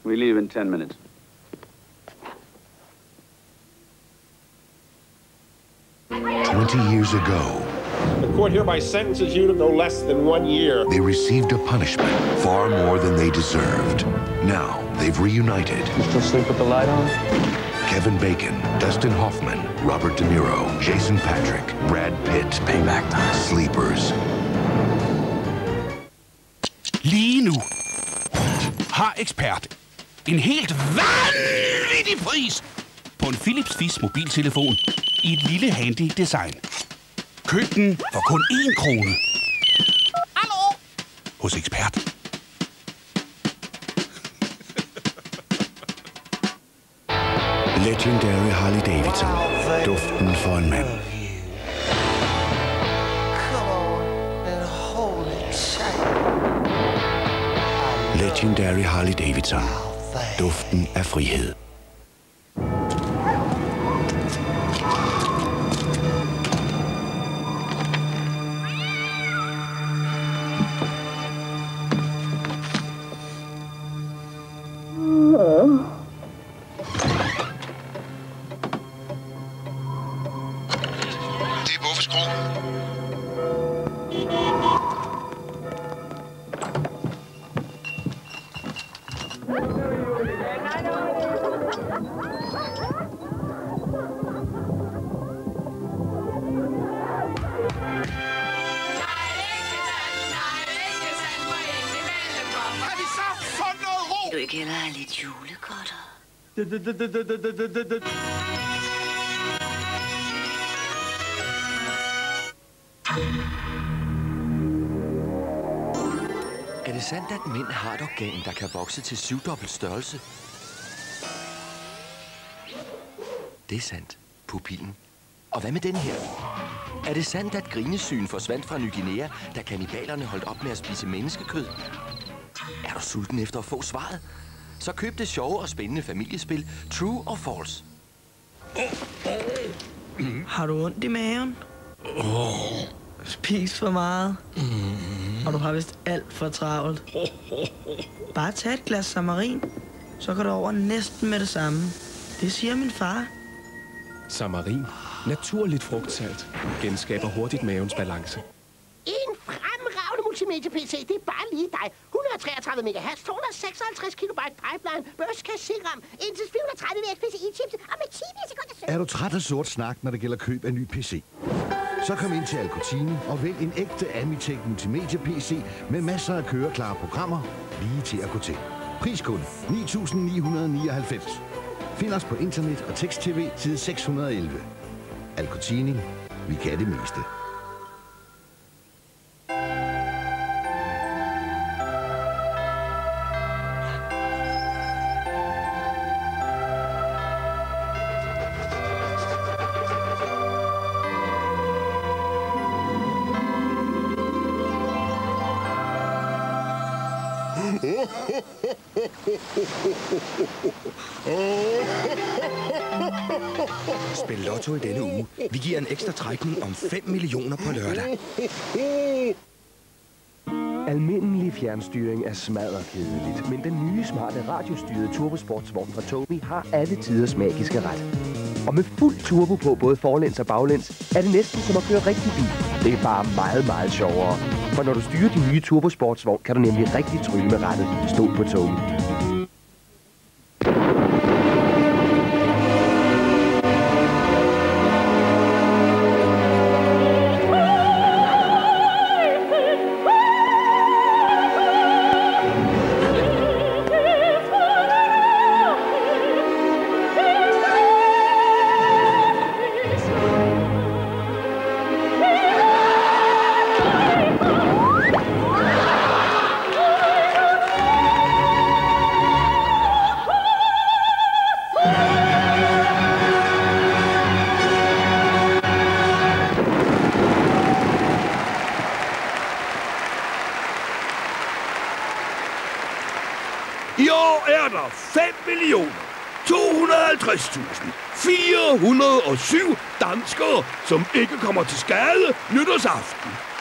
We leave in 10 minutes. Years ago, the court hereby sentences you to no less than 1 year. They received a punishment far more than they deserved. Now they've reunited. You still sleep with the light on? Kevin Bacon, Dustin Hoffman, Robert De Niro, Jason Patric, Brad Pitt. Payback time. Sleepers. Lige nu har Ekspert en helt vanvittig pris på en Philips Fizz mobiltelefon i et lille handy design. Køb den for kun 1 krone. Hallo? Hos Ekspert. Legendary Harley Davidson. Duften for en mand. Legendary Harley Davidson. Duften af frihed. Du ikke heller have lidt julegodter? Er det sandt, at mænd har et organ, der kan vokse til 7-dobbelt størrelse? Det er sandt. Pupillen. Og hvad med den her? Er det sandt, at grinesyn forsvandt fra Ny Guinea, da kannibalerne holdt op med at spise menneskekød? Er du sulten efter at få svaret? Så køb det sjove og spændende familiespil True or False. Har du ondt i maven? Spis for meget? Og du har vist alt for travlt. Bare tag et glas Samarin, så går det over næsten med det samme. Det siger min far. Samarin. Naturligt frugtsalt. Genskaber hurtigt mavens balance. En fremragende multimedia-PC. Det er bare lige dig. 133 MHz, 256 KB pipeline, børskasseram, indtil 430 W PCI-chips, og med 10 sekunder søvn. Er du træt af sort snak, når det gælder køb af ny PC? Så kom ind til Alcotini og vælg en ægte Amitech Multimedia-PC med masser af køreklare programmer lige til at gå til. Pris kun 9.999. Find os på internet og tekst-tv side 611. Alcotini. Vi kan det meste. Spil Lotto i denne uge. Vi giver en ekstra trækning om 5 millioner på lørdag. Almindelig fjernstyring er smadderkedeligt, men den nye smarte radiostyrede turbosportsvogn fra Tobii har alle tiders magiske ret. Og med fuld turbo på både forlæns og baglæns, er det næsten som at køre rigtig bil. Det er bare meget, meget sjovere. For når du styrer de nye turbosportsvogn, kan du nemlig rigtig trylle med rattet. Stol på Tobii. I år er der 5.250.407 danskere, som ikke kommer til skade nytårsaften.